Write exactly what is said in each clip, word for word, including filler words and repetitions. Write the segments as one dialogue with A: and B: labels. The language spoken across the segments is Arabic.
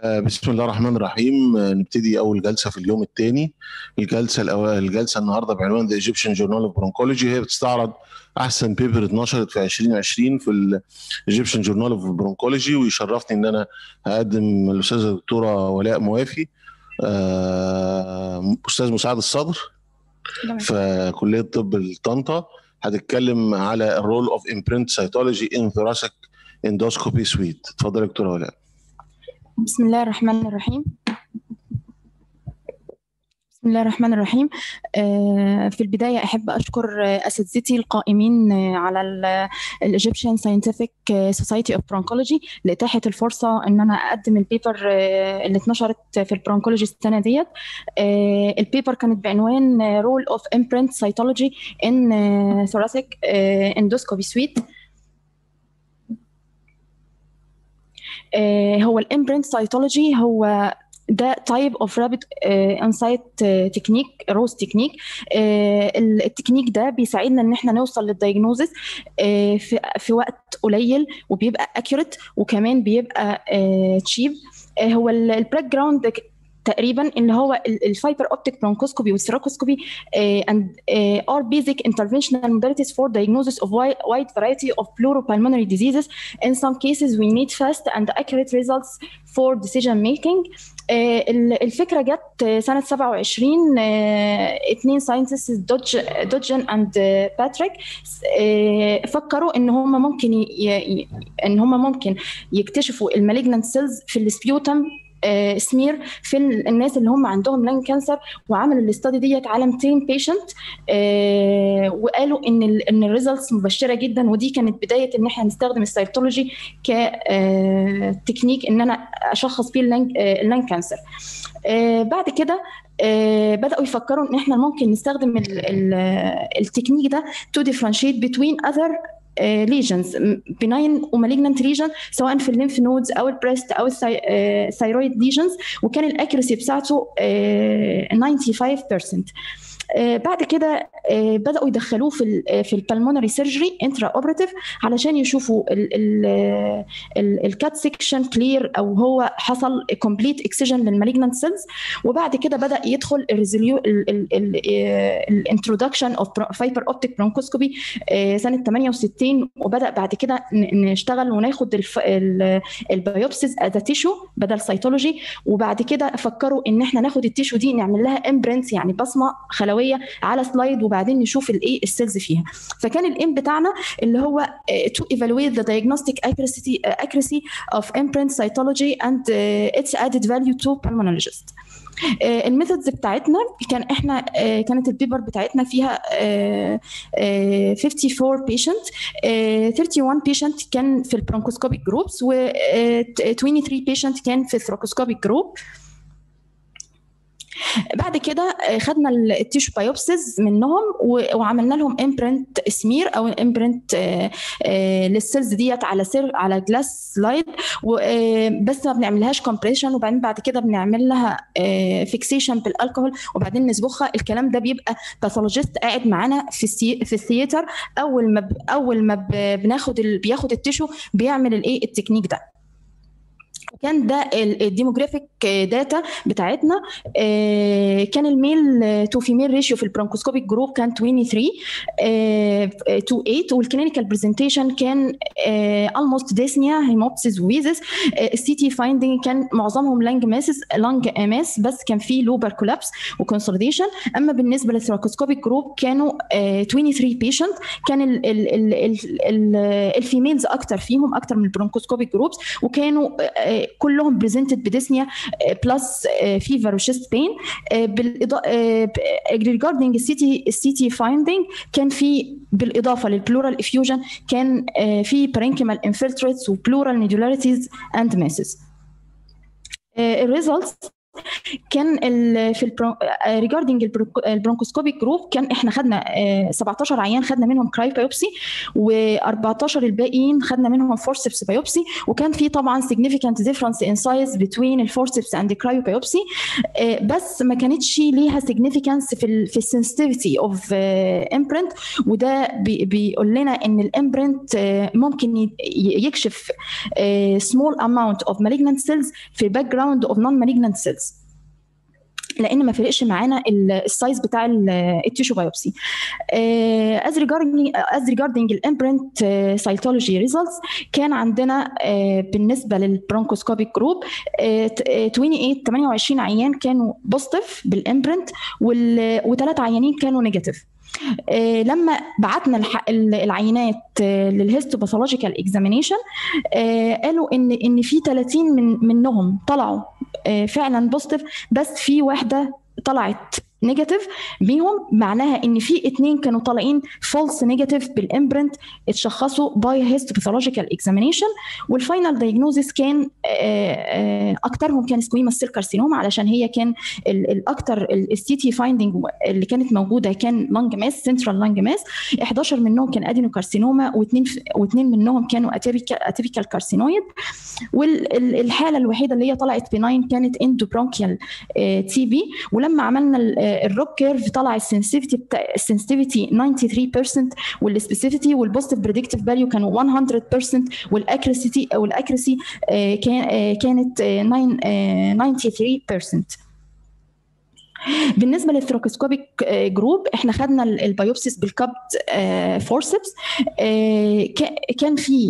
A: آه، بسم الله الرحمن الرحيم. آه، نبتدي أول جلسة في اليوم الثاني. الجلسة الأول الجلسة النهاردة بعنوان The Egyptian Journal of Bronchology. هي بتستعرض أحسن بيبر اتنشرت في ألفين وعشرين في ال Egyptian Journal of Bronchology، ويشرفني إن أنا أقدم الأستاذة الدكتورة ولاء موافي، آه، أستاذ مساعد الصدر في كلية طب طنطا. هتتكلم على الرول اوف imprint cytology in thoracic endoscopy suite. اتفضل يا دكتورة ولاء.
B: بسم الله الرحمن الرحيم. بسم الله الرحمن الرحيم. في البداية أحب أشكر أساتذتي القائمين على ال Egyptian Scientific Society of Bronchology لإتاحة الفرصة إن أنا أقدم البيبر اللي اتنشرت في البرونكولوجي السنة ديت. البيبر كانت بعنوان Role of Imprint Cytology in Thoracic Endoscopy Suite. هو الامبرنت سايتولوجي هو ده تايب اوف رابيد انسايت تكنيك روز تكنيك. التكنيك ده بيساعدنا ان احنا نوصل للدايجنوزس في في وقت قليل، وبيبقى اكيوريت، وكمان بيبقى تشيب. هو الباك جراوند تقريبا ان هو الفايبر اوبتيك برونكوسكوبي والسيروكوسكوبي and are basic interventional modalities for diagnosis of wide, wide variety of pleuropulmonary diseases. In some cases we need fast and accurate results for decision making. الفكره جت سنه سبعة وعشرين، اثنين ساينتست دوج دوجن اند باتريك فكروا ان هم ممكن ي... ان هم ممكن يكتشفوا المالجنانت سيلز في السبيوتم سمير في الناس اللي هم عندهم لان كانسر، وعملوا الاستادي ديت على مئتين بيشنت، وقالوا ان ال ان الريزلتس مبشره جدا. ودي كانت بدايه ان احنا نستخدم السيتولوجي كتكنيك ان انا اشخص بيه اللان كانسر. بعد كده بداوا يفكروا ان احنا ممكن نستخدم ال ال التكنيك ده to differentiate between other ليجنز بناين ومالجنانت ليجن، سواء في الليمف نودز او البريست او الثايرويد ليجنز، وكان الاكيرسي بتاعته خمسة وتسعين بالمية. بعد كده بداوا يدخلوه في ال في البلمونري سيرجري انترا اوبراتيف علشان يشوفوا الكات سيكشن كلير او هو حصل كومبليت اكسجن للمالجنانت سيلز. وبعد كده بدا يدخل الريزوليو الانترودكشن اوف فايبر اوبتيك برونكوسكوبي سنه ثمانية وستين، وبدا بعد كده نشتغل وناخد البيوبسيز از تيشو بدل سيتولوجي. وبعد كده فكروا ان احنا ناخد التيشو دي نعمل لها امبرنت، يعني بصمه خلويه على سلايد، وبعدين نشوف الايه السيلز فيها. فكان الايم بتاعنا اللي هو to evaluate the diagnostic accuracy accuracy of imprint cytology and its added value to pulmonologists. الميثودز بتاعتنا كان احنا كانت البيبر بتاعتنا فيها خمسة وخمسين بيشنت، واحد وثلاثين بيشنت كان في البرونكوسكوبيك جروبس، و ثلاثة وعشرين بيشنت كان في الثروكوسكوبيك جروب. بعد كده خدنا التيشو بايوبسيز منهم وعملنا لهم امبرنت سمير او امبرنت للسيلز ديت على سير على جلاس سلايد، بس ما بنعملهاش كومبريشن، وبعدين بعد كده بنعمل لها فيكسيشن بالالكحول وبعدين نسبخها. الكلام ده بيبقى باثولوجيست قاعد معانا في في الثياتر، اول ما اول ما بناخد بياخد التيشو بيعمل الايه التكنيك ده. كان ده الديموغرافيك داتا بتاعتنا. كان الميل تو فيميل ريشيو في البرونكوسكوبيك جروب كان ثلاثة وعشرين تو ثمانية، والكلينيكال برزنتيشن كان almost ديسنيا هيموبسيس ويزس. السي تي فايندنج كان معظمهم لانج ماسس لانج ماس، بس كان في لوبر كولابس وكونسوليديشن. اما بالنسبه للثراكوسكوبيك جروب كانوا ثلاثة وعشرين بيشنت، كان ال ال ال ال الفيميلز اكتر فيهم اكتر من البرونكوسكوبيك جروبس، وكانوا كلهم بريزنتد بديسنيا بلس فيفر وشيست بين. بالاضافه ريجاردنج السيتي السيتي فايندنج كان في بالاضافه للبلورال افيوجن كان في برينكيمال انفلتريتس وبلورال نيدولاريتيز اند ماسز. الريزلتس كان ال في البرو... ريجاردنج البرونكوسكوبيك جروب كان احنا خدنا سبعتاشر عيان خدنا منهم كراي بايوبسي، و14 الباقيين خدنا منهم فورسبس بايوبسي، وكان في طبعا significant difference in size between الفورسبس and the cryo biopsy، بس ما كانتش ليها significance في ال في السنسيتيفيتي اوف امبرنت، وده بي بيقول لنا ان الامبرنت ممكن يكشف small amount of malignant cells في back ground of non-malignant cells، لان ما فرقش معانا السايز بتاع التيشو بايوبسي. از ريجاردنج از ريجاردنج الامبرنت سايتولوجي ريزلتس، كان عندنا uh, بالنسبه للبرونكوسكوبيك جروب ثمانية وعشرين عيان كانوا بوزيتيف بالامبرنت، وثلاث عيانين كانوا نيجاتيف. لما بعتنا العينات للهيستوباثولوجيكال اكزامينيشن قالوا ان ان في ثلاثين من منهم طلعوا فعلا بوزيتيف، بس في واحده طلعت نيجاتيف بيهم، معناها ان في اثنين كانوا طالعين فولس نيجاتيف بالامبرنت اتشخصوا باي هيستوباثولوجيكال اكزامينيشن. والفاينل دايجنوزيس كان اكثرهم كان سكويموس سيل كارسينوما، علشان هي كان الاكثر السي تي فايندنج اللي كانت موجوده كان لانج ماس، سنترال لانج ماس، احداشر منهم كان ادينو كارسينوما، واثنين واثنين منهم كانوا اتيبيكال اتيبيكال كارسينويد. والحاله الوحيده اللي هي طلعت بناين كانت اندو برونكيال تي بي. ولما عملنا الروك كيرف طلع السنسيفيتي السنسيفيتي تسعة وتسعين بالمية، والسبيسيفيتي والبوزيتيف بريدكتيف فاليو كانوا مية بالمية، والاكيرسي والاكيرسي كانت تسعة وتسعين بالمية. بالنسبه للثروكوسكوبيك جروب احنا خدنا البايوبسيس بالكبد فورسبس، كان في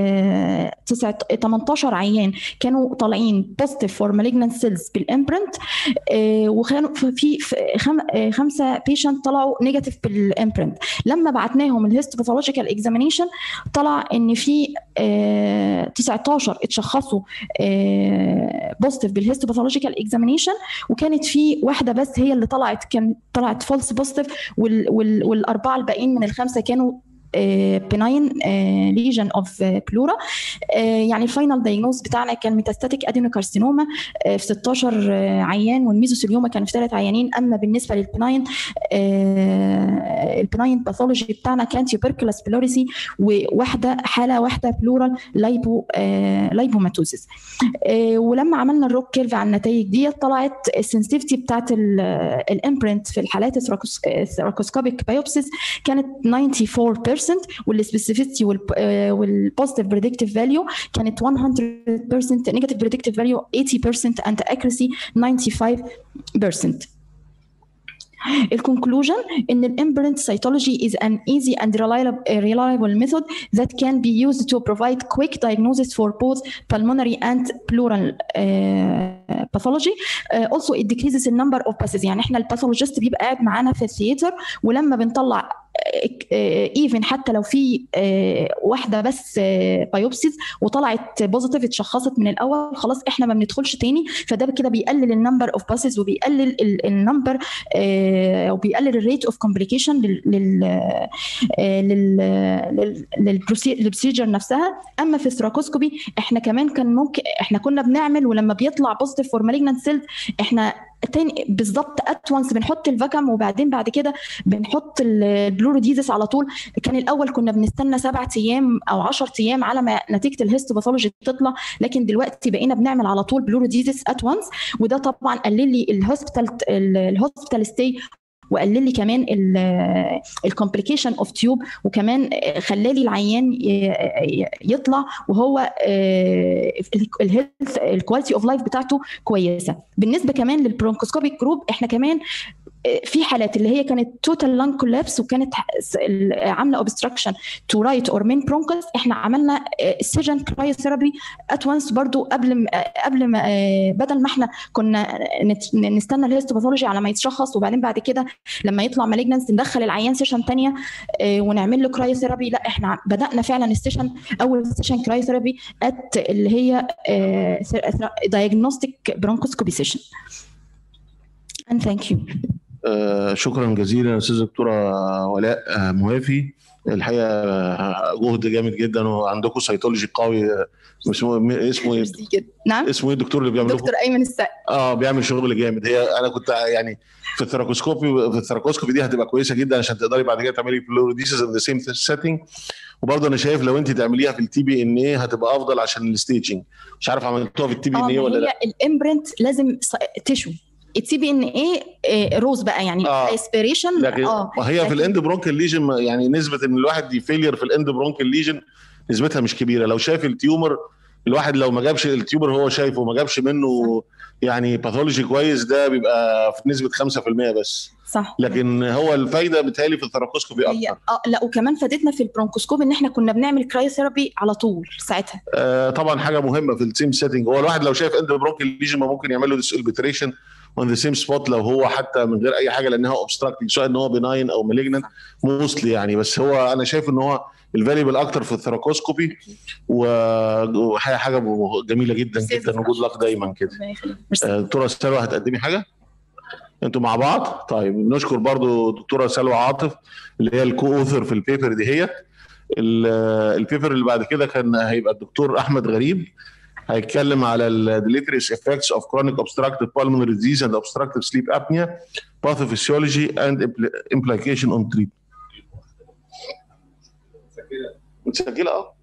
B: تمنتاشر عيان كانوا طالعين بوزيتيف فور مالجنانت سيلز بالامبرنت، وكانوا في خمسه بيشنت طلعوا نيجاتيف بالامبرنت. لما بعتناهم الهيستوباثولوجيكال اكزامينيشن طلع ان في تسعتاشر اتشخصوا بوزيتيف بالهيستوباثولوجيكال اكزامينيشن، وكانت في واحده بس هي اللي طلعت كان طلعت فولس بوزيتيف، والاربعه الباقيين من الخمسه كانوا بناين ليجن اوف بلورا. يعني الفاينل دايجنوز بتاعنا كان ميتاستاتيك ادينوكارسينوما في ستاشر عيان، والميزوثيليوما كان في ثلاث عيانين. اما بالنسبه للبناين البناين باثولوجي بتاعنا كان تيوبركلوس بلوريسي، وواحده حاله واحده بلورال لايبو لايبوماتوزيس. ولما عملنا الروك كيرف على النتائج دي طلعت السنسيتيفيتي بتاعت الامبرنت في الحالات الثراكوسكوبيك بايوبسيس كانت تسعة وتسعين بالمية، والسبيسيفيتي والبوزيتيف بريدكتيف فاليو كانت مية بالمية، نيجاتيف بريدكتيف فاليو ثمانين بالمية، and accuracy تسعة وتسعين بالمية. الكونكلوجن ان الامبرنت cytology is an easy and reliable, reliable method that can be used to provide quick diagnosis for both pulmonary and pleural uh, pathology. Uh, also it decreases the number of passes. يعني احنا الباثولوجيست بيبقى قاعد معانا في الثياتر، ولما بنطلع ايفن حتى لو في واحده بس بايوبسيز وطلعت بوزيتيف اتشخصت من الاول، خلاص احنا ما بندخلش تاني، فده كده بيقلل النمبر اوف باسز، وبيقلل النمبر وبيقلل الريت اوف كومبليكيشن لل للبروسيجر نفسها. اما في الثراكوسكوبي احنا كمان كان ممكن احنا كنا بنعمل، ولما بيطلع بوزيتيف فور مالجنانت سيلز احنا تاني بالظبط ات وانس بنحط الفاكم، وبعدين بعد كده بنحط البلوروديزس على طول. كان الاول كنا بنستنى سبعة ايام او عشرة ايام على ما نتيجه الهيستوباثولوجي تطلع، لكن دلوقتي بقينا بنعمل على طول بلوروديزس ات وانس، وده طبعا قلل لي الهوسبيتال الهوسبيتال ستي، وقلل لي كمان الكومبليكيشن اوف تيوب، وكمان خلالي العيان يطلع وهو الهيلث الكواليتي اوف لايف بتاعته كويسه. بالنسبه كمان للبرونكوسكوبيك جروب احنا كمان في حالات اللي هي كانت توتال لانج كولابس وكانت عامله اوبستراكشن تو رايت اور مين برونكس، احنا عملنا سيجن كرايوثيرابي ات وانس برضو قبل قبل ما بدل ما احنا كنا نستنى الهيستوباثولوجي على ما يتشخص، وبعدين بعد كده لما يطلع مالجنانس ندخل العيان سيشن ثانيه ونعمل له كرايوثيرابي. لا احنا بدانا فعلا السيشن اول سيشن كرايوثيرابي ات اللي هي دايجنوستيك برونكوسكوبي سيشن. and thank you.
A: آه شكرا جزيلا استاذ دكتوره ولاء آه موافي. الحقيقه جهد جامد جدا، وعندكم سيتولوجي قوي. اسمه اسمه ايه؟
B: نعم
A: اسمه ايه الدكتور اللي بيعمل
B: دكتور ايمن السقا.
A: اه بيعمل شغل جامد. هي انا كنت يعني في الثراكوسكوبي في الثراكوسكوبي دي هتبقى كويسه جدا عشان تقدري بعد كده تعملي فلوريديسيس ان ذا سيم سيتنج. وبرضه انا شايف لو انت تعمليها في التي بي ان ايه هتبقى افضل عشان الستيجنج. مش عارف عملتوها في التي بي ان ايه ولا لا.
B: هي الامبرنت لازم تيشو، التي بي ان ايه روز بقى يعني اسبيريشن.
A: اه وهي في الاند برونكال ليجن يعني نسبه ان الواحد يفيلير في الاند برونكال ليجن نسبتها مش كبيره. لو شايف التيومر الواحد لو ما جابش التيومر هو شايفه وما جابش منه يعني باثولوجي كويس ده بيبقى في نسبه خمسة في المية بس.
B: صح.
A: لكن هو الفايده بتهيألي في الثراكوسكوبي اكتر.
B: اه لا وكمان فادتنا في البرونكوسكوب ان احنا كنا بنعمل كرايوثيرابي على طول ساعتها.
A: آه طبعا حاجه مهمه في السيم سيتنج. هو الواحد لو شايف اند برونكال ليجن ما ممكن يعمل له ديسالبيتريشن اون ذا سيم سبوت لو هو حتى من غير اي حاجه لانها اوبستراكتنج سواء ان هو بناين او مالجننت موستلي يعني. بس هو انا شايف ان هو الفاليبل اكتر في الثراكوسكوبي وحاجه حاجه جميله جدا جدا. وجود لك دايما كده. دكتوره سلوى هتقدمي حاجه انتوا مع بعض؟ طيب نشكر برضو دكتوره سلوى عاطف اللي هي الكو اوثر في البيبر دي. هي البيبر اللي بعد كده كان هيبقى الدكتور احمد غريب هيتكلم على ال deleterious effects of chronic obstructive pulmonary disease and obstructive sleep apnea, pathophysiology and implication on treatment. متسجلة اه.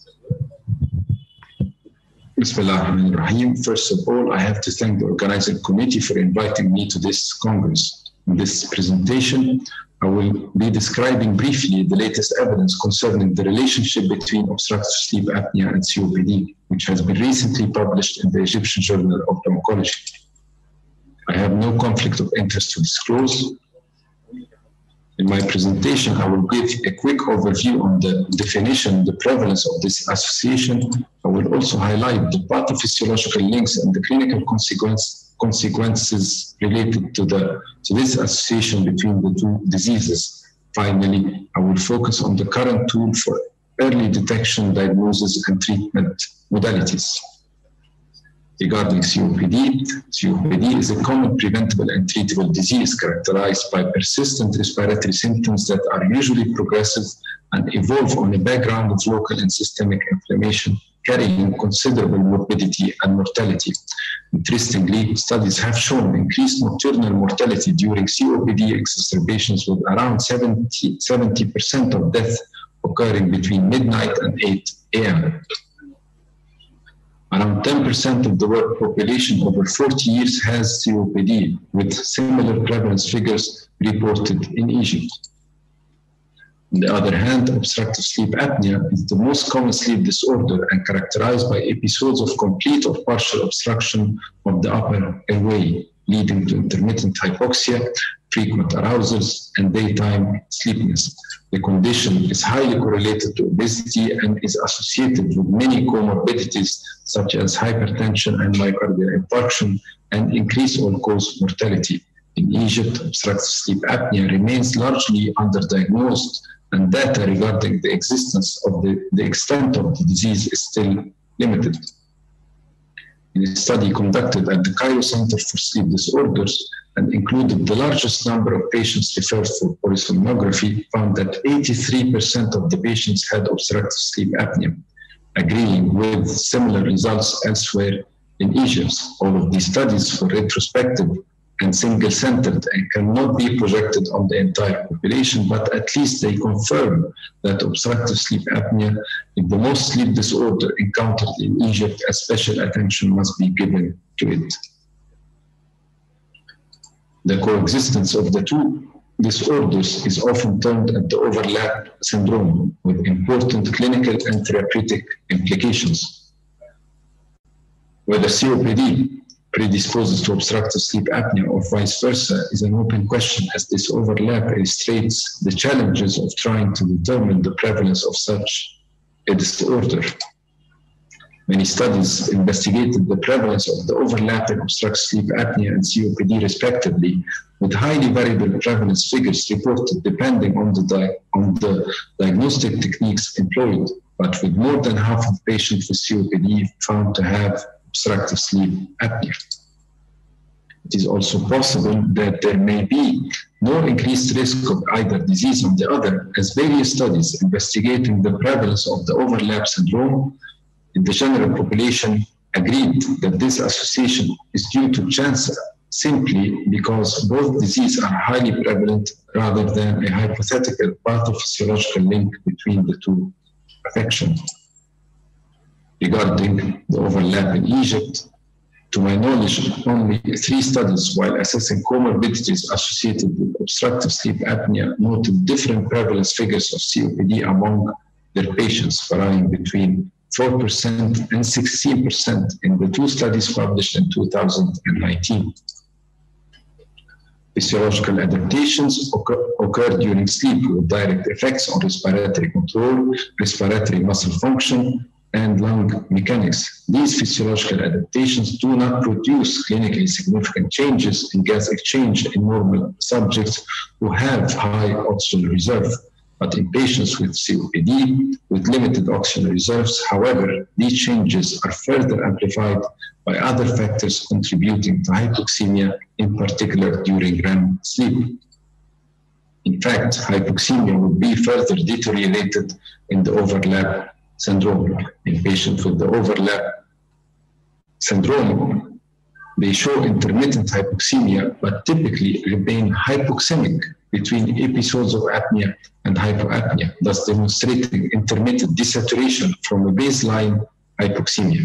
C: Bismillahirrahmanirrahim. First of all, I have to thank the organizing committee for inviting me to this Congress. In this presentation, I will be describing briefly the latest evidence concerning the relationship between obstructive sleep apnea and C O P D, which has been recently published in the Egyptian Journal of Pharmacology. I have no conflict of interest to disclose. In my presentation, I will give a quick overview on the definition, the prevalence of this association. I will also highlight the pathophysiological links and the clinical consequence, consequences related to, the, to this association between the two diseases. Finally, I will focus on the current tool for early detection, diagnosis, and treatment modalities. Regarding C O P D, C O P D is a common preventable and treatable disease characterized by persistent respiratory symptoms that are usually progressive and evolve on a background of local and systemic inflammation, carrying considerable morbidity and mortality. Interestingly, studies have shown increased nocturnal mortality during C O P D exacerbations with around seventy percent of death occurring between midnight and eight A M Around ten percent of the world population over forty years has C O P D, with similar prevalence figures reported in Egypt. On the other hand, obstructive sleep apnea is the most common sleep disorder and characterized by episodes of complete or partial obstruction of the upper airway, leading to intermittent hypoxia, frequent arousals, and daytime sleepiness. The condition is highly correlated to obesity and is associated with many comorbidities such as hypertension and myocardial infarction and increased all-cause mortality. In Egypt, obstructive sleep apnea remains largely underdiagnosed, and data regarding the existence of the, the extent of the disease is still limited. In a study conducted at the Cairo Center for Sleep Disorders and included the largest number of patients referred for polysomnography, found that eighty-three percent of the patients had obstructive sleep apnea, agreeing with similar results elsewhere in Egypt. All of these studies were retrospective and single-centered and cannot be projected on the entire population, but at least they confirm that obstructive sleep apnea is the most sleep disorder encountered in Egypt, as special attention must be given to it. The coexistence of the two disorders is often termed at the overlap syndrome, with important clinical and therapeutic implications. Whether C O P D predisposes to obstructive sleep apnea or vice versa is an open question, as this overlap illustrates the challenges of trying to determine the prevalence of such a disorder. Many studies investigated the prevalence of the overlapping obstructive sleep apnea and C O P D respectively, with highly variable prevalence figures reported depending on the, di on the diagnostic techniques employed, but with more than half of patients with C O P D found to have obstructive sleep apnea. It is also possible that there may be no increased risk of either disease on the other, as various studies investigating the prevalence of the overlap syndrome in the general population agreed that this association is due to chance simply because both diseases are highly prevalent rather than a hypothetical pathophysiological link between the two affections. Regarding the overlap in Egypt, to my knowledge, only three studies while assessing comorbidities associated with obstructive sleep apnea noted different prevalence figures of C O P D among their patients, varying between four percent and sixteen percent in the two studies published in two thousand nineteen. Physiological adaptations occur, occur during sleep with direct effects on respiratory control, respiratory muscle function, and lung mechanics. These physiological adaptations do not produce clinically significant changes in gas exchange in normal subjects who have high oxygen reserve. But in patients with C O P D with limited oxygen reserves, however, these changes are further amplified by other factors contributing to hypoxemia, in particular during R E M sleep. In fact, hypoxemia would be further deteriorated in the overlap syndrome. In patients with the overlap syndrome, they show intermittent hypoxemia, but typically remain hypoxemic between episodes of apnea and hypoapnea, thus demonstrating intermittent desaturation from a baseline hypoxemia.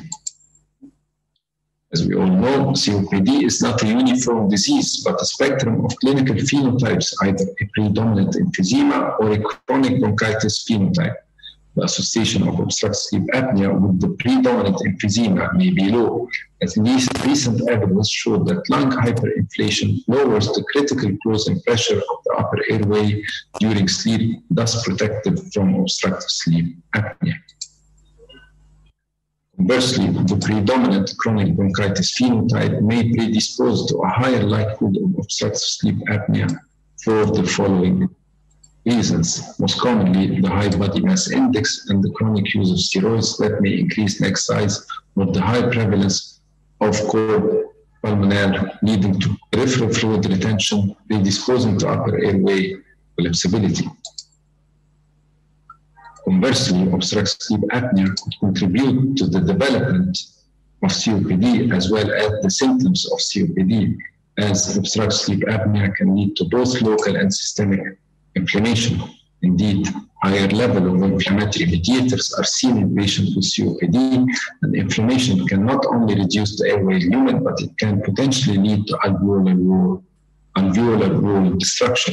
C: As we all know, C O P D is not a uniform disease, but a spectrum of clinical phenotypes, either a predominant emphysema or a chronic bronchitis phenotype. The association of obstructive sleep apnea with the predominant emphysema may be low, as recent evidence showed that lung hyperinflation lowers the critical closing pressure of the upper airway during sleep, thus protective from obstructive sleep apnea. Conversely, the predominant chronic bronchitis phenotype may predispose to a higher likelihood of obstructive sleep apnea for the following reasons. Most commonly, the high body mass index and the chronic use of steroids that may increase neck size, or the high prevalence of core pulmonary leading to peripheral fluid retention, predisposing to upper airway collapsibility. Conversely, obstructive sleep apnea could contribute to the development of C O P D as well as the symptoms of C O P D, as obstructive sleep apnea can lead to both local and systemic inflammation. Indeed, higher level of inflammatory mediators are seen in patients with C O P D, and inflammation can not only reduce the airway lumen, but it can potentially lead to alveolar wall, alveolar wall destruction.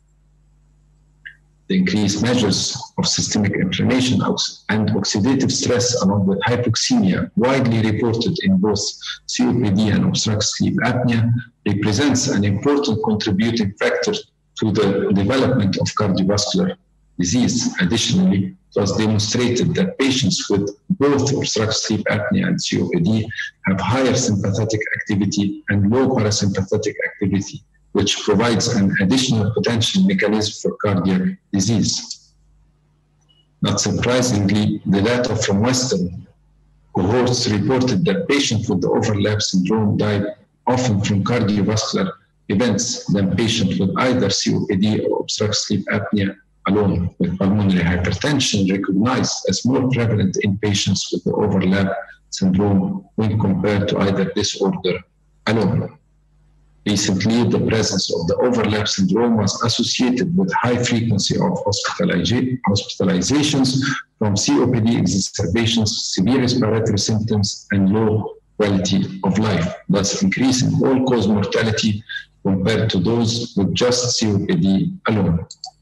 C: The increased measures of systemic inflammation and oxidative stress, along with hypoxemia, widely reported in both C O P D and obstructive sleep apnea, represents an important contributing factor to the development of cardiovascular disease. Additionally, it was demonstrated that patients with both obstructive sleep apnea and C O P D have higher sympathetic activity and low parasympathetic activity, which provides an additional potential mechanism for cardiac disease. Not surprisingly, the data from Western cohorts reported that patients with the overlap syndrome died often from cardiovascular events than patients with either C O P D or obstructive sleep apnea alone, with pulmonary hypertension recognized as more prevalent in patients with the overlap syndrome when compared to either disorder alone. Recently, the presence of the overlap syndrome was associated with high frequency of hospitalizations from C O P D exacerbations, severe respiratory symptoms, and low quality of life, thus increasing all-cause mortality compared to those with just C O P D alone.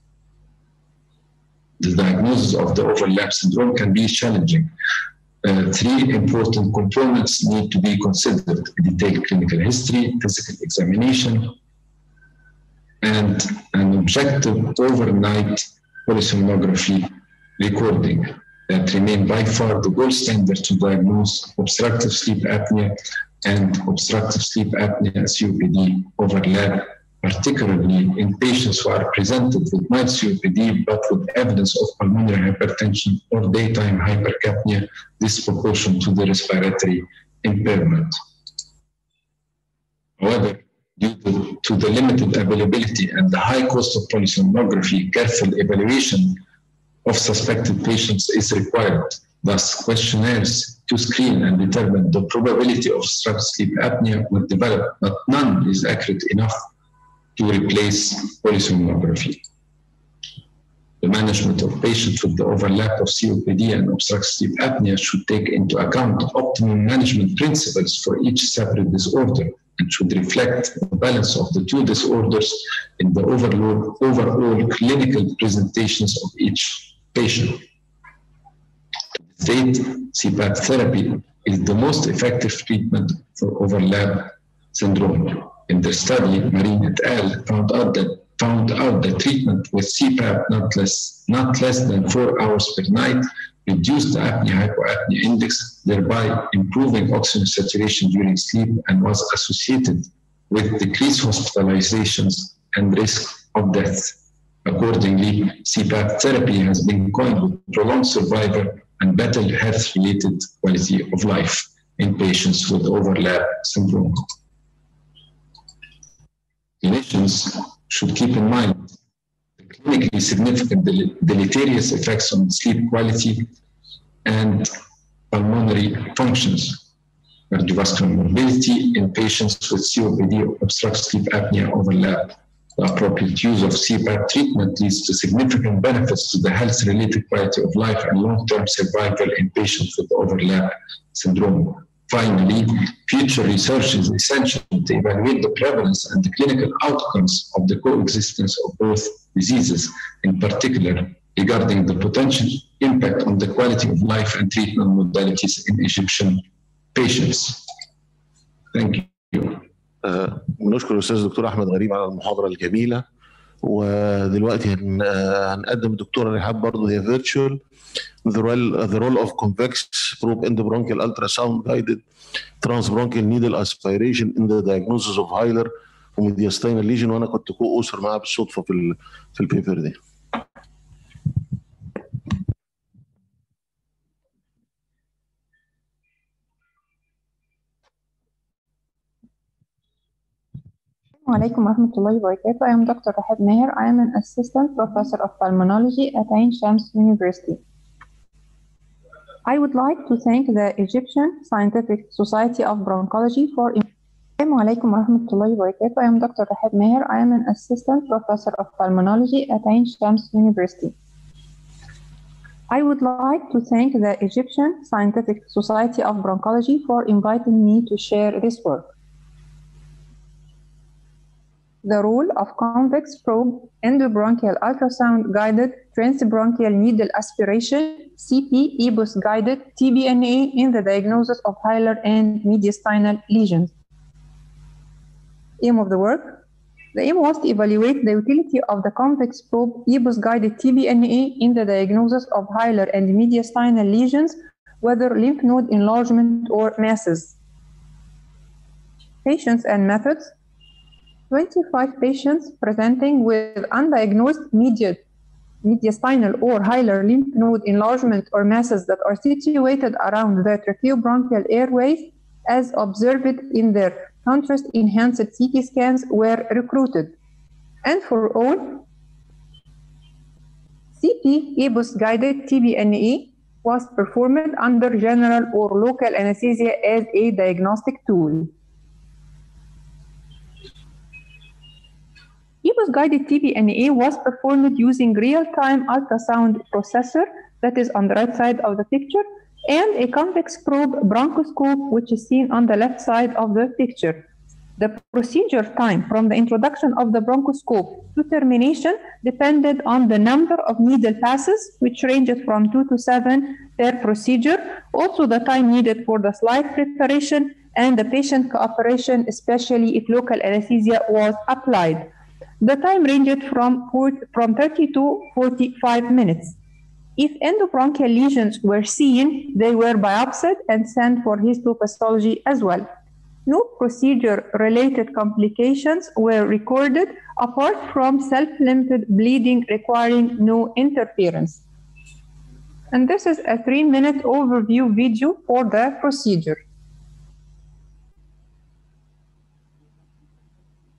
C: The diagnosis of the overlap syndrome can be challenging. Uh, three important components need to be considered: detailed clinical history, physical examination, and an objective overnight polysomnography recording that remain by far the gold standard to diagnose obstructive sleep apnea and obstructive sleep apnea C O P D overlap, particularly in patients who are presented with mild C O P D but with evidence of pulmonary hypertension or daytime hypercapnia disproportionate to the respiratory impairment. However, Due to, to the limited availability and the high cost of polysomnography, careful evaluation of suspected patients is required. Thus, questionnaires to screen and determine the probability of obstructive sleep apnea were developed, but none is accurate enough to replace polysomnography. The management of patients with the overlap of C O P D and obstructive sleep apnea should take into account optimum management principles for each separate disorder and should reflect the balance of the two disorders in the overall, overall clinical presentations of each patient. To date, C PAP therapy is the most effective treatment for overlap syndrome. In the study, Marine et al. found out that found out that treatment with C PAP not less, not less than four hours per night reduced the apnea-hypoapnea index, thereby improving oxygen saturation during sleep and was associated with decreased hospitalizations and risk of death. Accordingly, C PAP therapy has been coined with prolonged survival and better health-related quality of life in patients with overlap syndrome. Clinicians should keep in mind the clinically significant del deleterious effects on sleep quality and pulmonary functions, cardiovascular morbidity in patients with C O P D or obstructive sleep apnea overlap. The appropriate use of C PAP treatment leads to significant benefits to the health-related quality of life and long-term survival in patients with overlap syndrome. Finally, future research is essential to evaluate the prevalence and the clinical outcomes of the coexistence of both diseases, in particular regarding the potential impact on the quality of life and treatment modalities in Egyptian patients. Thank you.
A: بنشكر الاستاذ الدكتور احمد غريب على المحاضره الجميله. ودلوقتي هنقدم الدكتوره رحاب برضه هي فيرتشوال the role the role of convex probe endobronchial ultrasound guided transbronchial needle aspiration in the diagnosis of Hilar وميدياستاينال ليجن، وانا كنت كو اوثر معاها بالصدفه في ال في البيبر دي.
D: Assalamualaikum warahmatullahi wabarakatuh. I am Doctor Rahab Meher. I am an assistant professor of pulmonology at Ain Shams University. I would like to thank the Egyptian Scientific Society of Bronchology for. Assalamualaikum warahmatullahi wabarakatuh. I am Doctor Rahab Meher. I am an assistant professor of pulmonology at Ain Shams University. I would like to thank the Egyptian Scientific Society of Bronchology for inviting me to share this work. The role of convex probe endobronchial ultrasound guided transbronchial needle aspiration C P E B U S guided T B N A in the diagnosis of hilar and mediastinal lesions. Aim of the work. The aim was to evaluate the utility of the convex probe E B U S guided T B N A in the diagnosis of hilar and mediastinal lesions, whether lymph node enlargement or masses. Patients and methods. twenty-five patients presenting with undiagnosed medial, mediastinal or hilar lymph node enlargement or masses that are situated around the tracheobronchial airways as observed in their contrast-enhanced C T scans were recruited. And for all, C P E B U S guided T B N A was performed under general or local anesthesia as a diagnostic tool. E B U S guided T B N A was performed using real-time ultrasound processor that is on the right side of the picture and a convex probe bronchoscope which is seen on the left side of the picture. The procedure time from the introduction of the bronchoscope to termination depended on the number of needle passes, which ranged from two to seven per procedure, also the time needed for the slide preparation and the patient cooperation, especially if local anesthesia was applied. The time ranged from, from thirty to forty-five minutes. If endobronchial lesions were seen, they were biopsied and sent for histopathology as well. No procedure-related complications were recorded apart from self-limited bleeding requiring no interference. And this is a three-minute overview video for the procedure.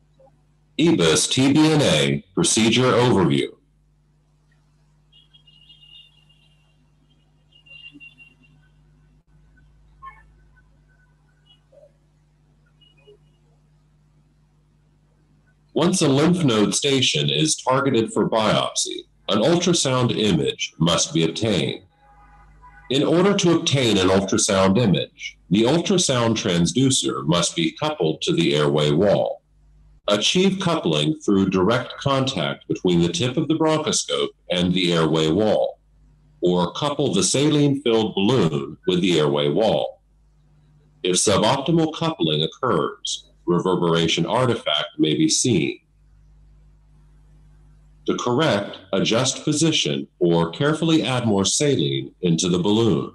E: E B U S T B N A Procedure Overview. Once a lymph node station is targeted for biopsy, an ultrasound image must be obtained. In order to obtain an ultrasound image, the ultrasound transducer must be coupled to the airway wall. Achieve coupling through direct contact between the tip of the bronchoscope and the airway wall, or couple the saline-filled balloon with the airway wall. If suboptimal coupling occurs, reverberation artifact may be seen. To correct, adjust position or carefully add more saline into the balloon.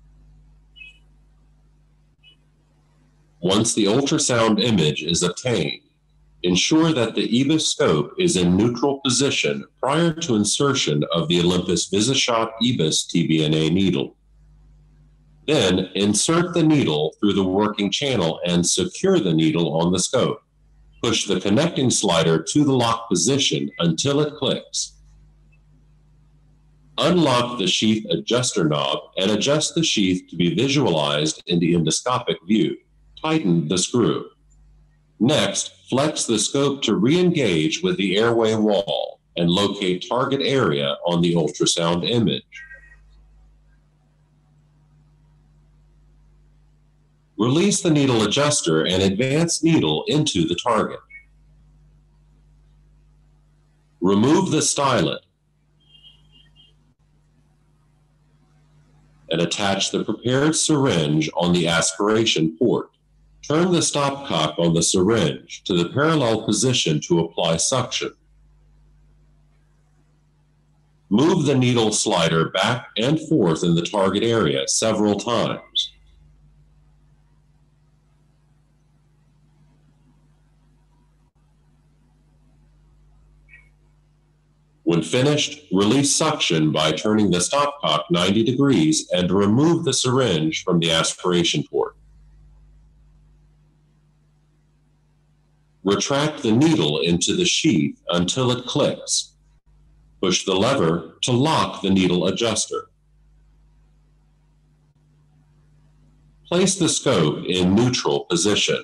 E: Once the ultrasound image is obtained, ensure that the E B U S scope is in neutral position prior to insertion of the Olympus VisiShock E B U S T B N A needle. Then insert the needle through the working channel and secure the needle on the scope. Push the connecting slider to the lock position until it clicks. Unlock the sheath adjuster knob and adjust the sheath to be visualized in the endoscopic view. Tighten the screw. Next, flex the scope to re-engage with the airway wall and locate target area on the ultrasound image. Release the needle adjuster and advance needle into the target. Remove the stylet and attach the prepared syringe on the aspiration port. Turn the stopcock on the syringe to the parallel position to apply suction. Move the needle slider back and forth in the target area several times. When finished, release suction by turning the stopcock ninety degrees and remove the syringe from the aspiration port. Retract the needle into the sheath until it clicks. Push the lever to lock the needle adjuster. Place the scope in neutral position.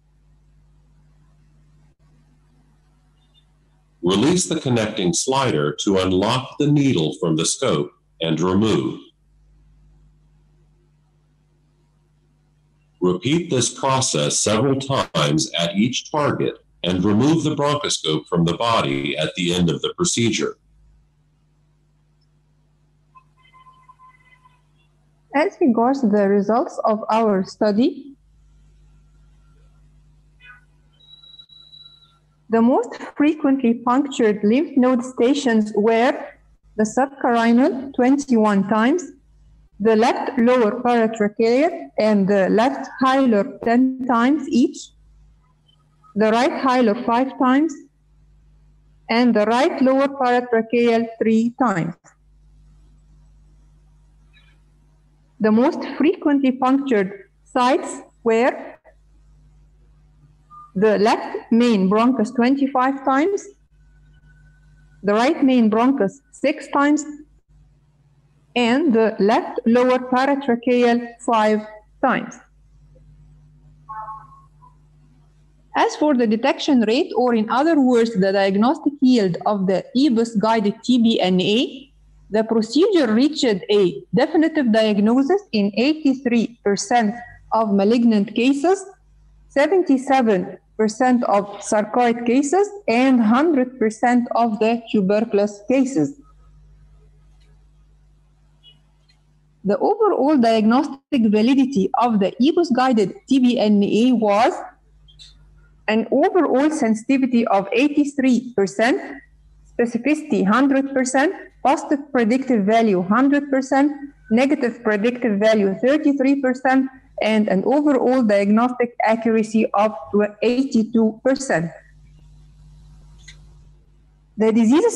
E: Release the connecting slider to unlock the needle from the scope and remove. Repeat this process several times at each target and remove the bronchoscope from the body at the end of the procedure.
D: As regards the results of our study, the most frequently punctured lymph node stations were the subcarinal twenty-one times, the left lower paratracheal and the left hilar ten times each, the right hilar five times, and the right lower paratracheal three times. The most frequently punctured sites were the left main bronchus twenty-five times, the right main bronchus six times, and the left lower paratracheal five times. As for the detection rate, or in other words, the diagnostic yield of the E B U S guided T B N A, the procedure reached a definitive diagnosis in eighty-three percent of malignant cases, seventy-seven percent of sarcoid cases, and one hundred percent of the tuberculous cases. The overall diagnostic validity of the E B U S guided T B N A was an overall sensitivity of eighty-three percent, specificity one hundred percent, positive predictive value one hundred percent, negative predictive value thirty-three percent, and an overall diagnostic accuracy of eighty-two percent. The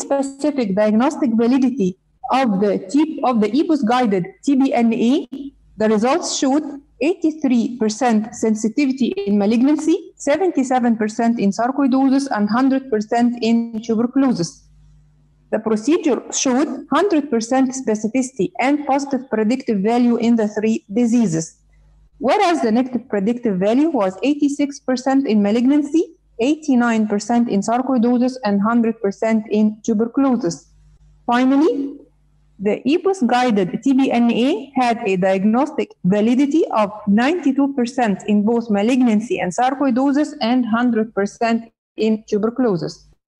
D: disease-specific diagnostic validity of the, T of the E B U S guided T B N A The results showed eighty-three percent sensitivity in malignancy, seventy-seven percent in sarcoidosis, and one hundred percent in tuberculosis. The procedure showed one hundred percent specificity and positive predictive value in the three diseases, whereas the negative predictive value was eighty-six percent in malignancy, eighty-nine percent in sarcoidosis, and one hundred percent in tuberculosis. Finally, the E P U S-guided T B N A had a diagnostic validity of ninety-two percent in both malignancy and sarcoidosis and one hundred percent in tuberculosis.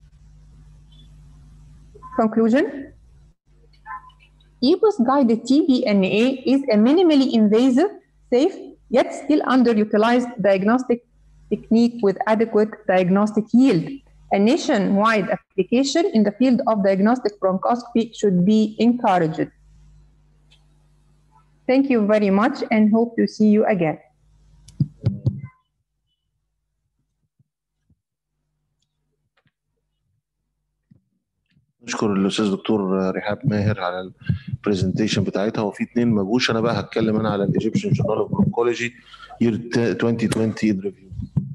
D: Conclusion: E P U S-guided T B N A is a minimally invasive, safe, yet still underutilized diagnostic technique with adequate diagnostic yield. A nationwide application in the field of diagnostic bronchoscopy should be encouraged. Thank you very much and hope to see you again.
A: نشكر الاستاذ دكتور رحاب ماهر على البرزنتيشن بتاعتها. وفي اتنين ما جوش، انا بقى هتكلم انا على الايجيبشن جورنال اوف برونكولوجي يير twenty twenty ريفيو.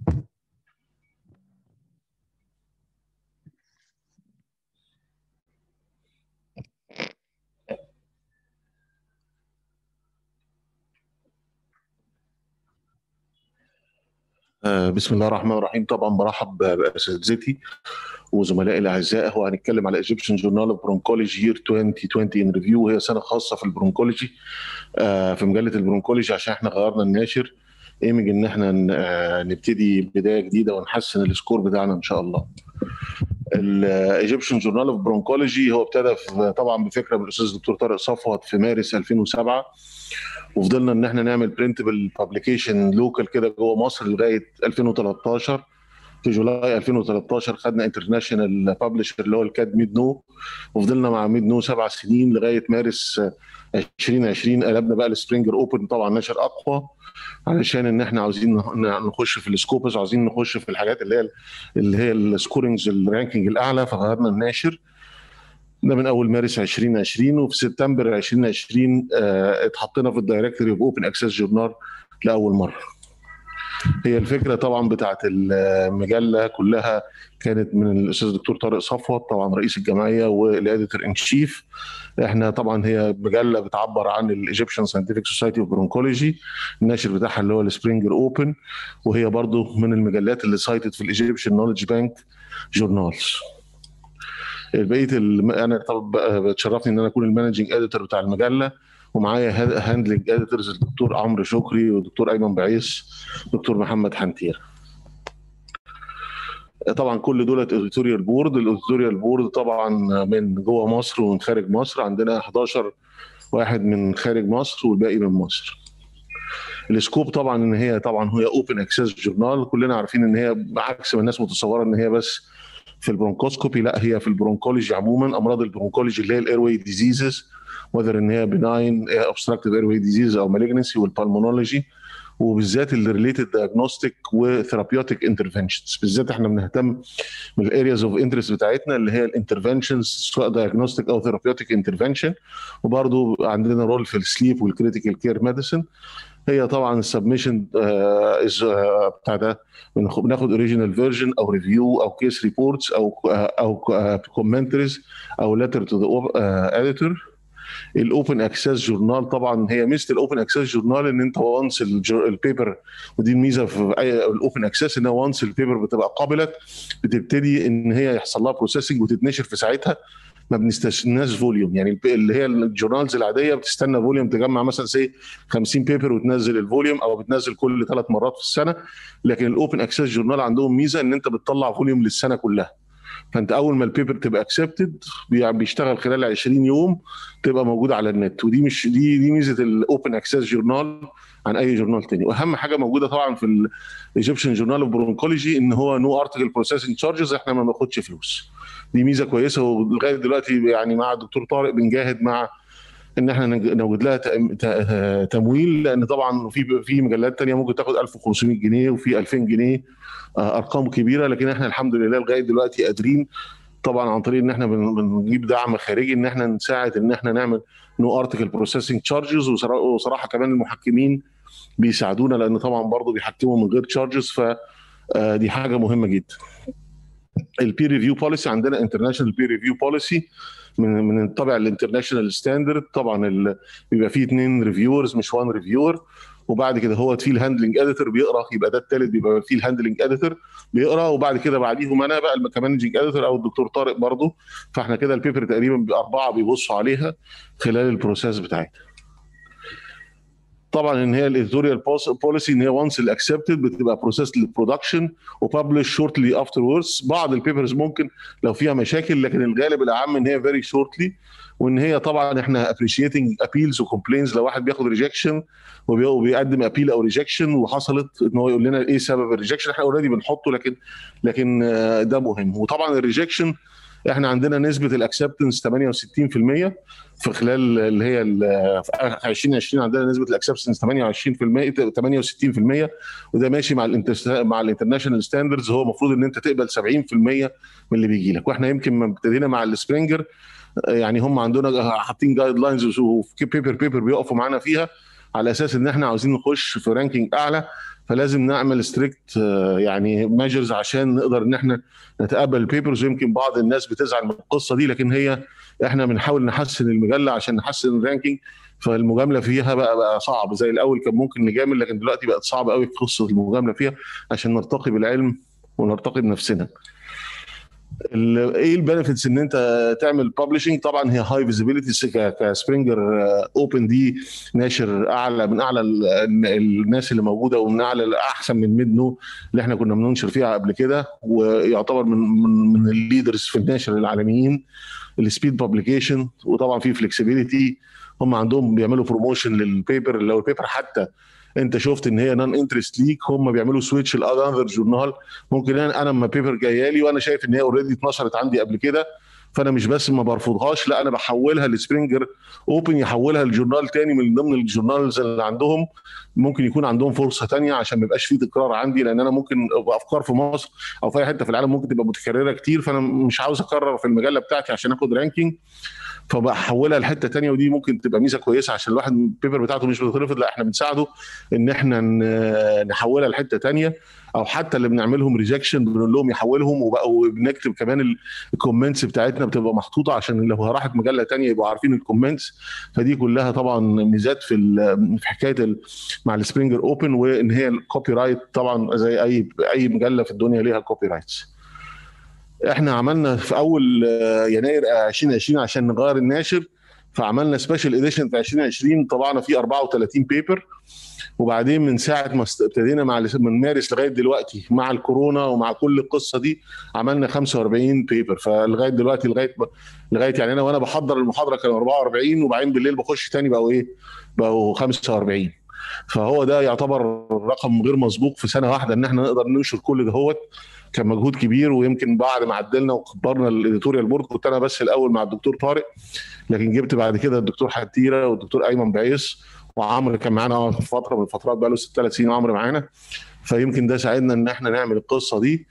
A: بسم الله الرحمن الرحيم. طبعا برحب باساتذتي وزملائي الاعزاء. هو هنتكلم على ايجيبشن جورنال اوف برونكولوجي يير twenty twenty ان ريفيو، وهي سنه خاصه في البرونكولوجي في مجله البرونكولوجي عشان احنا غيرنا الناشر ايمج ان احنا نبتدي بدايه جديده ونحسن السكور بتاعنا ان شاء الله. الايجيبشن جورنال اوف برونكولوجي هو ابتدى طبعا بفكره من الاستاذ الدكتور طارق صفوت في مارس ألفين وسبعة، وفضلنا ان احنا نعمل برنتبل بابليكيشن لوكال كده جوه مصر لغايه ألفين وتلتاشر. في جولاي ألفين وتلتاشر خدنا انترناشونال بابلشر اللي هو الكاد ميد نو، وفضلنا مع ميد نو سبع سنين لغايه مارس ألفين وعشرين. قلبنا بقى السبرينجر اوبن، طبعا نشر اقوى علشان ان احنا عاوزين نخش في السكوبس، عاوزين نخش في الحاجات اللي هي اللي هي السكورنجز الرانكينج الاعلى، فغيرنا الناشر ده من اول مارس ألفين وعشرين. وفي سبتمبر ألفين وعشرين اه اتحطينا في الدايركتوري اوف اوبن اكسس جورنال لاول مره. هي الفكره طبعا بتاعت المجله كلها كانت من الاستاذ الدكتور طارق صفوت، طبعا رئيس الجمعيه والاديتور ان شيف. احنا طبعا هي مجله بتعبر عن الايجيبشن ساينتفك سوسايتي اوف برونكولوجي، الناشر بتاعها اللي هو السبرينجر اوبن، وهي برضو من المجلات اللي سايتد في الايجيبشن نوليدج بانك جورنالز. بقيه الم... انا طب بتشرفني ان انا اكون المانجنج اديتور بتاع المجله، ومعايا هاندلنج اديتورز الدكتور عمرو شكري والدكتور ايمن بعيس والدكتور محمد حنتير. طبعا كل دولة اوديتوريال بورد. الاوديتوريال بورد طبعا من جوه مصر ومن خارج مصر، عندنا حداشر واحد من خارج مصر والباقي من مصر. السكوب طبعا ان هي طبعا هي اوبن اكسس جورنال، كلنا عارفين ان هي عكس ما الناس متصوره ان هي بس في البرونكوسكوبي، لا هي في البرونكولوجي عموما، امراض البرونكولوجي اللي هي الايرواي ديزيزز، وذر ان هي بناين اوبستراكتيف ايرواي ديزيز او مالجنسي، والبالمونولوجي، وبالذات اللي ريليتد دايجنوستيك وثيرابيوتيك انترفنشنز. بالذات احنا بنهتم بالارياز اوف انترست بتاعتنا اللي هي الانترفنشنز، سواء دايجنوستيك او ثيرابيوتيك انترفنشن، وبرضه عندنا رول في السليب والكريتيكال كير ميديسن. هي طبعا السبمشن از بتاع ده بناخد اوريجينال فيرجن او ريفيو او كيس ريبورتس او او كومنتريز او ليتر تو ذا اديتور. الاوبن اكسس جورنال طبعا هي ميزه الاوبن اكسس جورنال ان انت وانس البيبر، ودي الميزه في الاوبن اكسس ان وانس البيبر بتبقى قابلت بتبتدي ان هي يحصل لها بروسيسنج وتتنشر في ساعتها، ما بنستناش فوليوم. يعني اللي هي الجورنالز العاديه بتستنى فوليوم تجمع مثلا سي خمسين بيبر وتنزل الفوليوم، او بتنزل كل ثلاث مرات في السنه. لكن الاوبن اكسس جورنال عندهم ميزه ان انت بتطلع فوليوم للسنه كلها، فانت اول ما البيبر تبقى اكسبتد بيشتغل خلال عشرين يوم تبقى موجوده على النت. ودي مش دي دي ميزه الاوبن اكسس جورنال عن اي جورنال تاني. واهم حاجه موجوده طبعا في الايجيبشن جورنال اوف برونكولوجي ان هو نو ارتكل بروسيسنج تشارجز، احنا ما بناخدش فلوس. دي ميزه كويسه، ولغايه دلوقتي يعني مع الدكتور طارق بنجاهد مع ان احنا نوجد لها تمويل، لان طبعا في في مجلات ثانيه ممكن تاخد ألف وخمسمائة جنيه وفي ألفين جنيه، ارقام كبيره. لكن احنا الحمد لله لغايه دلوقتي قادرين طبعا عن طريق ان احنا بنجيب دعم خارجي ان احنا نساعد ان احنا نعمل نو ارتكل بروسيسنج تشارجز، وصراحه كمان المحكمين بيساعدونا لان طبعا برضو بيحكموا من غير تشارجز، فدي حاجه مهمه جدا. البير ريفيو بوليسي عندنا انترناشونال بير ريفيو بوليسي من من الطبع الانترناشونال ستاندرد. طبعا بيبقى فيه اثنين ريفيورز مش وان ريفيور، وبعد كده هو في الهاندلنج اديتور بيقرا، يبقى ده الثالث بيبقى فيه الهاندلنج اديتور بيقرا، وبعد كده بعديهم انا بقى كمانجنج اديتور او الدكتور طارق برضو. فاحنا كده البيبر تقريبا اربعه بيبصوا عليها خلال البروسيس بتاعتها. طبعا ان هي الايديتوريال بوليسي ان هي وانس الاكسبتد بتبقى بروسيس للبرودكشن وببلش شورتلي افتر ووردز. بعض البيبرز ممكن لو فيها مشاكل، لكن الغالب الاعم ان هي فيري شورتلي، وان هي طبعا احنا ابريشيتنج ابيلز وكومبلينز. لو واحد بياخد ريجكشن وبيقدم ابيل او ريجكشن وحصلت ان هو يقول لنا ايه سبب الريجكشن، احنا اوريدي بنحطه، لكن لكن ده مهم. وطبعا الريجكشن احنا عندنا نسبه الاكسبتنس ثمانية وستين بالمية في خلال اللي هي في ألفين وعشرين عندنا نسبه الاكسبتنس ثمانية وعشرين بالمية ثمانية وستين بالمية، وده ماشي مع الانتر مع الانترناشونال ستاندردز. هو المفروض ان انت تقبل سبعين بالمية من اللي بيجي لك، واحنا يمكن ما ابتدينا مع السبرينجر يعني هم عندنا حاطين جايد لاينز وفي بيبر بيبر بيقفوا معانا فيها على اساس ان احنا عاوزين نخش في رانكينج اعلى، فلازم نعمل ستريكت يعني ميجرز عشان نقدر ان احنا نتقبل البيبرز. ويمكن بعض الناس بتزعل من القصه دي، لكن هي احنا بنحاول نحسن المجله عشان نحسن الرانكينج، فالمجامله فيها بقى بقى صعب. زي الاول كان ممكن نجامل، لكن دلوقتي بقت صعب قوي قصه المجامله فيها عشان نرتقي بالعلم ونرتقي بنفسنا. ايه البنفيتس ان انت تعمل ببلشنج؟ طبعا هي هاي فيزيبيليتي كسبرينجر اوبن، دي ناشر اعلى من اعلى الناس اللي موجوده، ومن اعلى احسن من ميدنو اللي احنا كنا بننشر فيها قبل كده، ويعتبر من من, من الليدرز في الناشر العالميين. السبيد بابليكيشن، وطبعا في فلكسبيليتي، هم عندهم بيعملوا بروموشن للبيبر. لو البيبر حتى انت شفت ان هي نون انترست ليك، هم بيعملوا سويتش لاذر جورنال. ممكن انا انا لما بيبر جايه لي وانا شايف ان هي اوريدي اتنشرت عندي قبل كده، فانا مش بس ما برفضهاش، لا انا بحولها لسبرينجر اوبن يحولها لجورنال تاني من ضمن الجورنالز اللي عندهم. ممكن يكون عندهم فرصه تانية عشان ما يبقاش فيه تكرار عندي، لان انا ممكن افكار في مصر او في اي حته في العالم ممكن تبقى متكرره كتير، فانا مش عاوز اكرر في المجله بتاعتي عشان اخد رانكينج، فبحولها لحته ثانيه. ودي ممكن تبقى ميزه كويسه عشان الواحد البيبر بتاعته مش بتترفض، لا احنا بنساعده ان احنا نحولها لحته ثانيه، او حتى اللي بنعملهم ريجكشن بنقول لهم يحولهم، وبقوا بنكتب كمان الكومنتس بتاعتنا بتبقى محطوطه عشان لو راحت مجله ثانيه يبقوا عارفين الكومنتس. فدي كلها طبعا ميزات في في حكايه مع السبرينجر اوبن، وان هي الكوبي رايت طبعا زي اي اي مجله في الدنيا ليها كوبي رايتس. احنا عملنا في اول يناير ألفين وعشرين عشان نغير الناشر، فعملنا سبيشال اديشن في ألفين وعشرين طبعنا فيه أربعة وثلاثين بيبر، وبعدين من ساعه ما ابتدينا مع من مارس لغايه دلوقتي مع الكورونا ومع كل القصه دي عملنا خمسة وأربعين بيبر. فلغايه دلوقتي لغايه لغايه يعني انا وانا بحضر المحاضره كانوا أربعة وأربعين، وبعدين بالليل بخش تاني بقوا ايه بقوا خمسة وأربعين. فهو ده يعتبر رقم غير مسبوق في سنه واحده ان احنا نقدر ننشر كل دهوت. كان مجهود كبير، ويمكن بعد ما عدلنا وكبرنا الاديتوريال بورد كنت انا بس الاول مع الدكتور طارق، لكن جبت بعد كده الدكتور حتيره والدكتور ايمن بعيس، وعمرو كان معانا في فتره من الفترات بقى له ست ثلاث سنين عمرو معانا، فيمكن ده ساعدنا ان احنا نعمل القصه دي.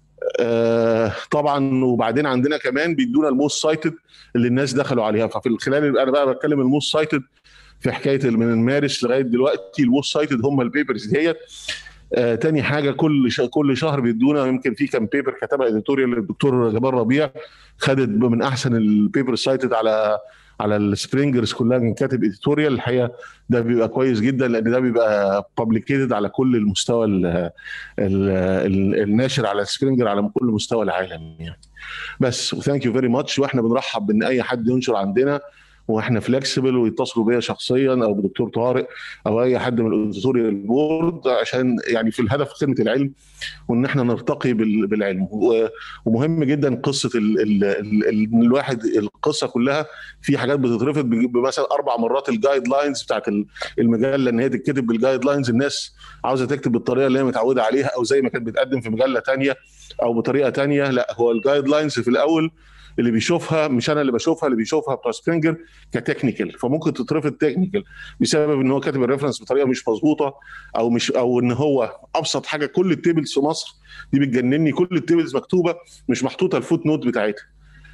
A: آه طبعا وبعدين عندنا كمان بيدونا الموست سايتد اللي الناس دخلوا عليها. ففي الخلال انا بقى بتكلم الموست سايتد في حكايه من مارس لغايه دلوقتي، الموست سايتد هم البيبرز ديت. آه تاني حاجه كل ش... كل شهر بيدونا، يمكن في كام بيبر كتبها اديتوريال الدكتور جمال ربيع خدت من احسن البيبر سايتد على على السبرينجرز كلها من كاتب اديتوريال. الحقيقه ده بيبقى كويس جدا لان ده بيبقى بابليكيتد على كل المستوى ال ال ال الناشر على السبرينجر على كل مستوى العالم يعني. بس ثانك يو فيري ماتش، واحنا بنرحب بان اي حد ينشر عندنا، واحنا فلكسبل ويتصلوا بيا شخصيا او بدكتور طارق او اي حد من الاديتوريال بورد، عشان يعني في الهدف خدمه العلم وان احنا نرتقي بالعلم. ومهم جدا قصه ال ال ال الواحد القصه كلها في حاجات بتترفض بمثلا اربع مرات الجايد لاينز بتاعت المجله ان هي تتكتب بالجايد لاينز. الناس عاوزه تكتب بالطريقه اللي هي متعوده عليها او زي ما كانت بتقدم في مجله ثانيه او بطريقه ثانيه، لا هو الجايد لاينز في الاول اللي بيشوفها مش انا اللي بشوفها، اللي بيشوفها بتوع سبرينجر كتكنيكال، فممكن تترفض تكنيكال بسبب ان هو كاتب الريفرنس بطريقه مش مظبوطه او مش او ان هو ابسط حاجه كل التيبلز في مصر دي بتجنني، كل التيبلز مكتوبه مش محطوطه الفوت نوت بتاعتها.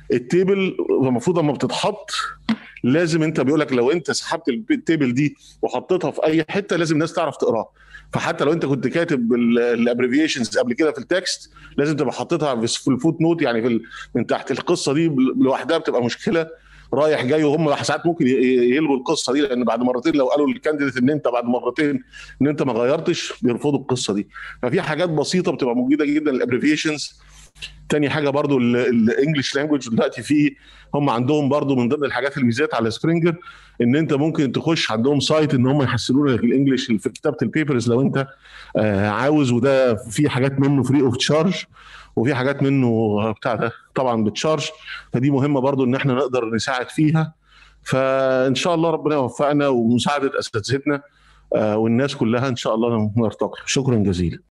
A: التيبل المفروض لما بتتحط لازم انت بيقول لك لو انت سحبت التيبل دي وحطيتها في اي حته لازم الناس تعرف تقراها. فحتى لو انت كنت كاتب الابريفيشنز قبل كده في التكست لازم تبقى حاططها في الفوت نوت، يعني في من تحت القصه دي لوحدها بتبقى مشكله رايح جاي، وهم ساعات ممكن يلغوا القصه دي لان بعد مرتين لو قالوا للكانديديت ان انت بعد مرتين ان انت ما غيرتش بيرفضوا القصه دي. ففي حاجات بسيطه بتبقى موجوده جدا الابريفيشنز. تاني حاجه برضو الانجليش لانجويج دلوقتي في هم عندهم برضو من ضمن الحاجات الميزات على سبرينجر ان انت ممكن تخش عندهم سايت ان هم يحسنوا لك الانجليش في كتابه البيبرز لو انت عاوز، وده في حاجات منه فري اوف تشارج وفي حاجات منه بتاع ده طبعا بتشارج. فدي مهمه برضو ان احنا نقدر نساعد فيها. فان شاء الله ربنا يوفقنا ومساعده اساتذتنا والناس كلها ان شاء الله نرتقي. شكرا جزيلا.